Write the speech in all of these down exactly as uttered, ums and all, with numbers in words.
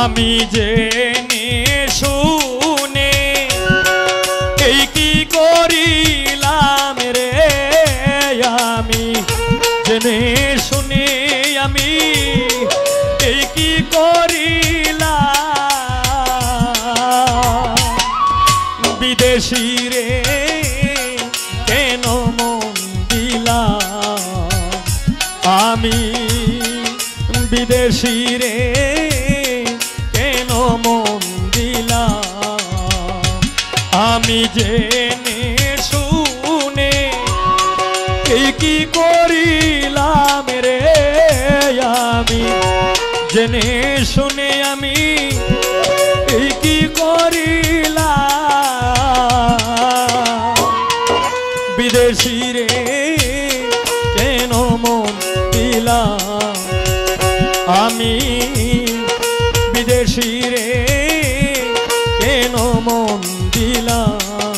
আমি জেনে শুনে এই কি করিলাম রে, আমি জেনে শুনে আমি এই কি করিলাম। বিদেশি রে কেন মন দিলাম, আমি বিদেশি রে কেন মন দিলাম। আমি জেনে শুনে এই কি করিলাম রে, আমি জেনে শুনে আমি এই কি করিলাম। বিদেশি রে কেন মন দিলাম, আমি বিদেশি রে কেন মন দিলাম।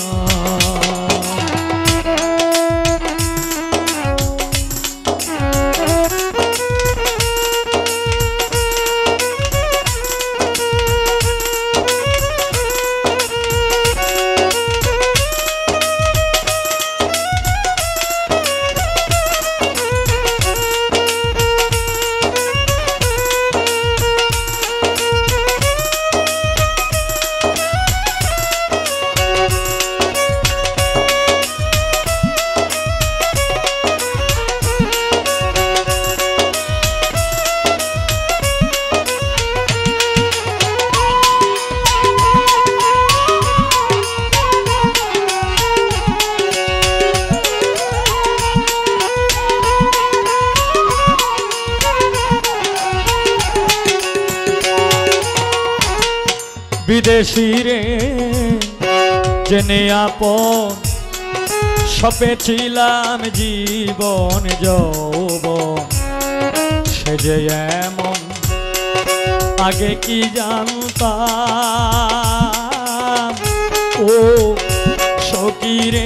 বিদেশি রে জেনে আপন সপেছিলাম জীবন যৌবন, সে যে এমন আগে কি জানতাম। ও সখী রে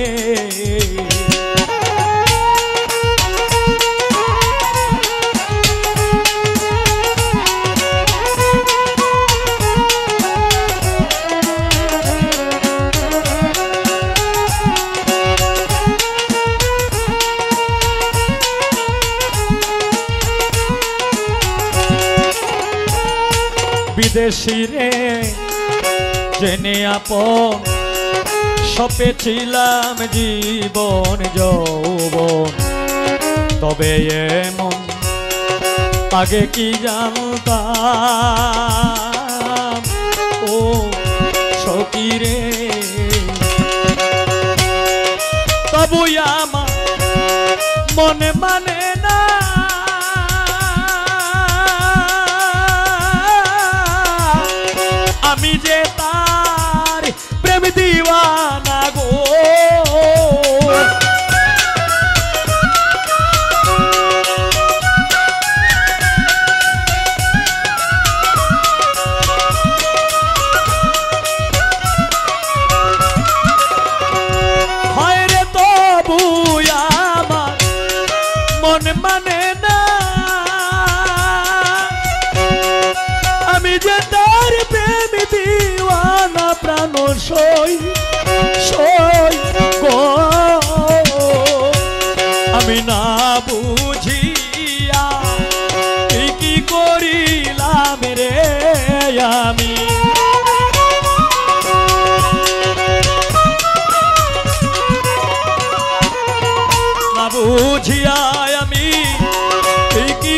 বিদেশি রে জেনে আপন সপেছিলাম জীবন যৌবন, তবে এমন আগে কি জানতাম। ও সখী রে তবু আমার মনে মানে না, আমি যে তার প্রেম দিওয়ানা গো। হয় রে তবু আমার মন মানে না, আমি যে তার প্রেম দিওয়ানা প্রাণ সই সই গো। আমি না বুঝিয়া কি করিলাম রে, আমি না বুঝিয়া আমি কি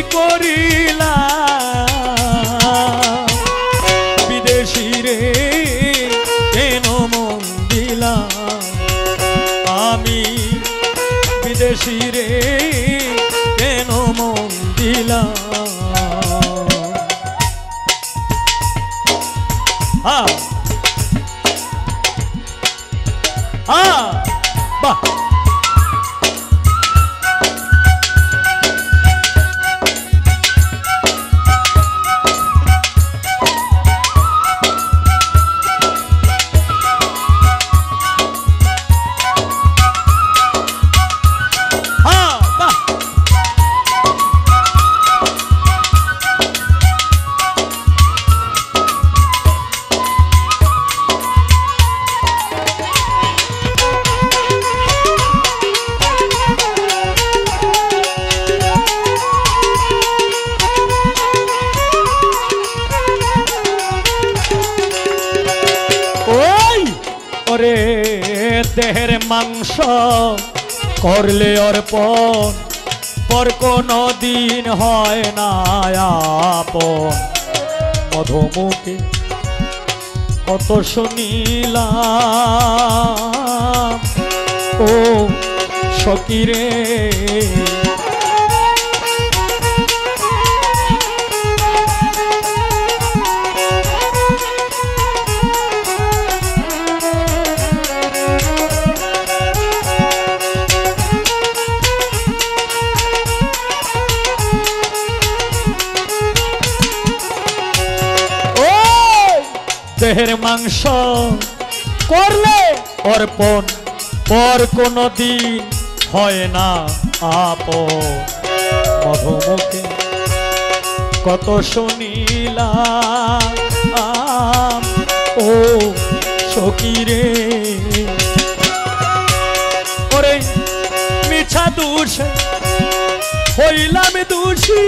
করিলাম। বিদেশি রে কেন মন দিলাম, আমি বিদেশি রে কেন মন দিলাম। হ্যাঁ হ্যাঁ বাহ মাংস করলে অর্পণ পর কোনো দিন হয় না আপন। মধুমুখে কত শুনিলাম ও সখীরে, দেহের মাংস করলে অর্পণ পর কোনো দিন হয় না আপন। মধুমুখে কত শুনিলাম ও সখীরে, ওরে মিছা দোষে হইলাম দোষী,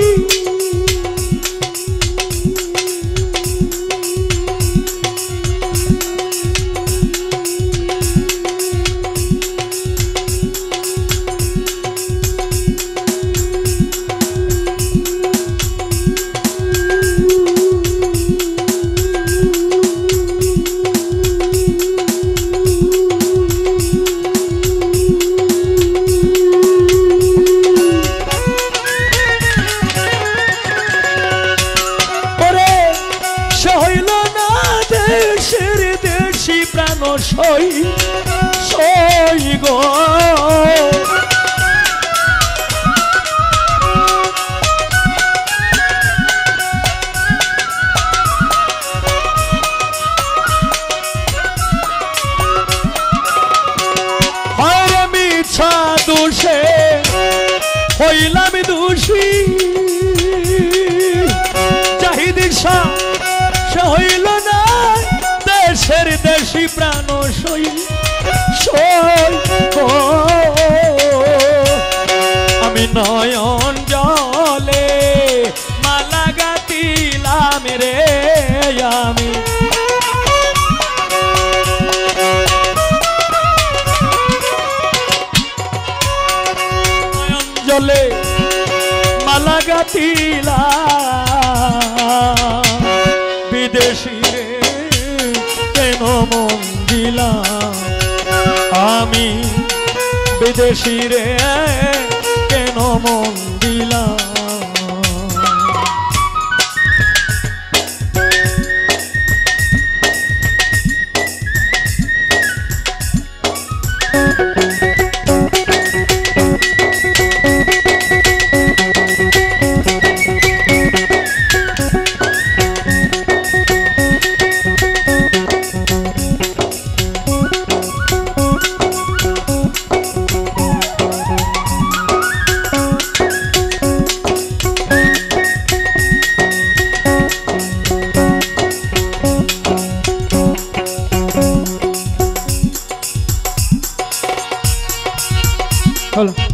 প্রাণ সই সই গো, হরে মিছা দোষে হইলাম দোষী, চাহিদি সে হইল না দেশের দেশি প্রাণ সই সই গো। আমি নয়ন জলে মালা গাতিলাম রে, আমি নয়ন জলে মালা গাতিলাম, বিদেশি কেন মন দিলাম আমি, বিদেশি রে কেন মন দিলাম। হলো